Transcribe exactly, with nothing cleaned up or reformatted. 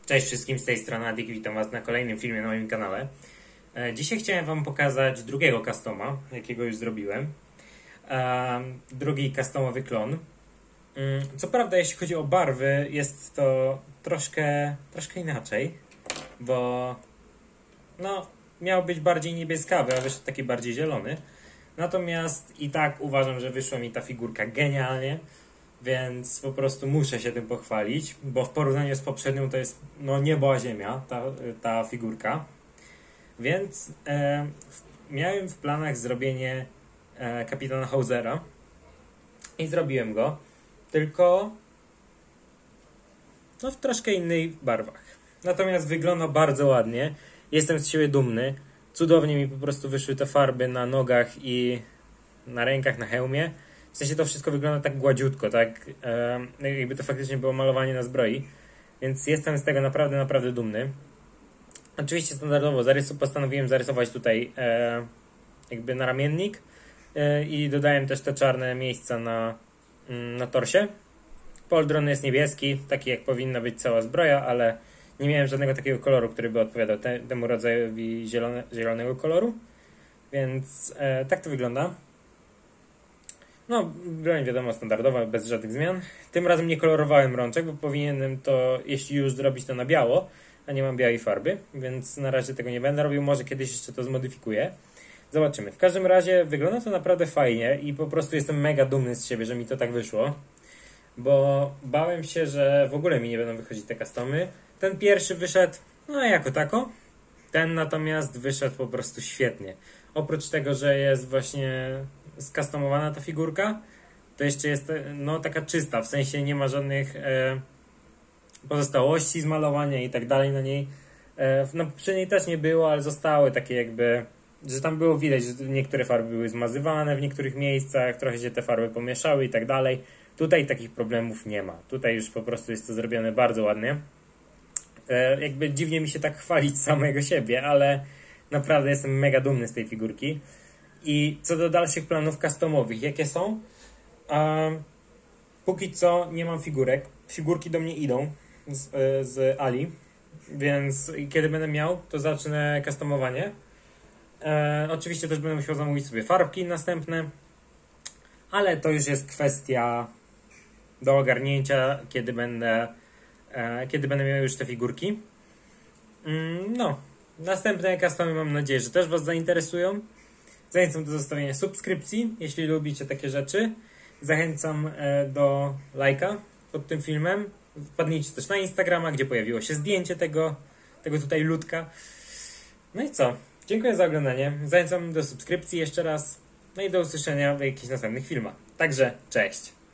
Cześć wszystkim, z tej strony Adik, witam Was na kolejnym filmie na moim kanale. Dzisiaj chciałem Wam pokazać drugiego customa, jakiego już zrobiłem. Drugi customowy klon. Co prawda, jeśli chodzi o barwy, jest to troszkę, troszkę inaczej, bo no, miał być bardziej niebieskawy, a wyszedł taki bardziej zielony. Natomiast i tak uważam, że wyszła mi ta figurka genialnie, więc po prostu muszę się tym pochwalić, bo w porównaniu z poprzednią to jest no niebo a ziemia ta, ta figurka. Więc e, miałem w planach zrobienie e, kapitana Hausera i zrobiłem go, tylko no w troszkę innych barwach. Natomiast wygląda bardzo ładnie, jestem z siebie dumny, cudownie mi po prostu wyszły te farby na nogach i na rękach, na hełmie. W sensie to wszystko wygląda tak gładziutko, tak e, jakby to faktycznie było malowanie na zbroi, więc jestem z tego naprawdę, naprawdę dumny. Oczywiście standardowo zarys- postanowiłem zarysować tutaj e, jakby naramiennik e, i dodałem też te czarne miejsca na, mm, na torsie. Poldron jest niebieski, taki jak powinna być cała zbroja, ale nie miałem żadnego takiego koloru, który by odpowiadał te, temu rodzajowi zielone, zielonego koloru, więc e, tak to wygląda. No, broń wiadomo standardowa, bez żadnych zmian. Tym razem nie kolorowałem rączek, bo powinienem to, jeśli już zrobić to na biało, a nie mam białej farby, więc na razie tego nie będę robił, może kiedyś jeszcze to zmodyfikuję. Zobaczymy. W każdym razie wygląda to naprawdę fajnie i po prostu jestem mega dumny z siebie, że mi to tak wyszło, bo bałem się, że w ogóle mi nie będą wychodzić te customy. Ten pierwszy wyszedł, no jako tako, ten natomiast wyszedł po prostu świetnie. Oprócz tego, że jest właśnie skustomowana ta figurka, to jeszcze jest no taka czysta, w sensie nie ma żadnych e, pozostałości z malowania i tak dalej na niej. E, na poprzedniej też nie było, ale zostały takie jakby, że tam było widać, że niektóre farby były zmazywane w niektórych miejscach, trochę się te farby pomieszały i tak dalej. Tutaj takich problemów nie ma. Tutaj już po prostu jest to zrobione bardzo ładnie. E, jakby dziwnie mi się tak chwalić samego siebie, ale naprawdę jestem mega dumny z tej figurki. I co do dalszych planów customowych, jakie są? Um, póki co nie mam figurek. Figurki do mnie idą z, z Ali, więc kiedy będę miał, to zacznę customowanie. E, oczywiście też będę musiał zamówić sobie farbki następne, ale to już jest kwestia do ogarnięcia, kiedy będę, e, kiedy będę miał już te figurki. Mm, no, następne customy mam nadzieję, że też Was zainteresują. Zachęcam do zostawienia subskrypcji, jeśli lubicie takie rzeczy. Zachęcam do lajka pod tym filmem. Wpadnijcie też na Instagrama, gdzie pojawiło się zdjęcie tego, tego tutaj ludka. No i co? Dziękuję za oglądanie. Zachęcam do subskrypcji jeszcze raz. No i do usłyszenia w jakichś następnych filmach. Także cześć!